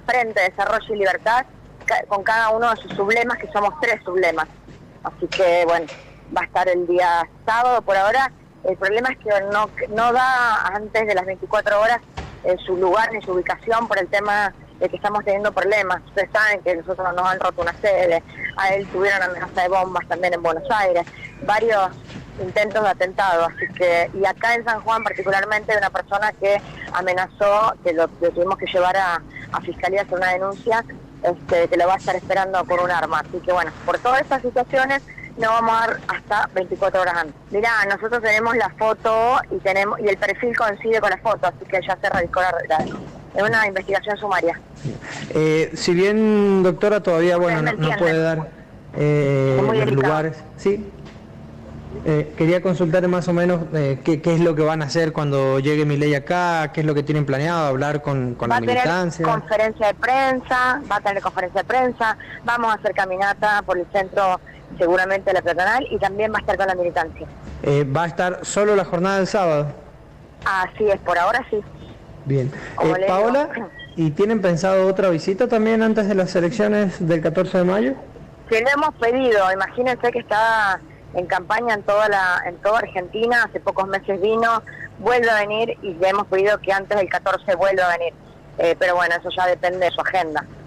Frente, Desarrollo y Libertad, con cada uno de sus sublemas, que somos 3 sublemas. Así que, bueno, va a estar el día sábado por ahora. El problema es que no da antes de las 24 horas su lugar ni su ubicación por el tema de que estamos teniendo problemas. Ustedes saben que nosotros nos han roto una sede, a él tuvieron amenaza de bombas también en Buenos Aires, varios intentos de atentado, así que, y acá en San Juan particularmente hay una persona que amenazó, que lo tuvimos que llevar a Fiscalía a hacer una denuncia, que lo va a estar esperando con un arma. Así que bueno, por todas estas situaciones no vamos a dar hasta 24 horas antes. Mirá, nosotros tenemos la foto y el perfil coincide con la foto, así que ya se radicó es una investigación sumaria. Si bien, doctora, todavía no puede dar los lugares, sí. Quería consultar más o menos qué es lo que van a hacer cuando llegue Milei acá, qué es lo que tienen planeado, hablar con la militancia. Va a tener conferencia de prensa, vamos a hacer caminata por el centro, seguramente la peatonal, y también va a estar con la militancia. ¿Va a estar solo la jornada del sábado? Así es, por ahora sí. Bien. Paola, ¿y tienen pensado otra visita también antes de las elecciones del 14 de mayo? Sí, lo hemos pedido. Imagínense que está en campaña en toda Argentina, hace pocos meses vino, vuelve a venir y le hemos pedido que antes del 14 vuelva a venir. Pero bueno, eso ya depende de su agenda.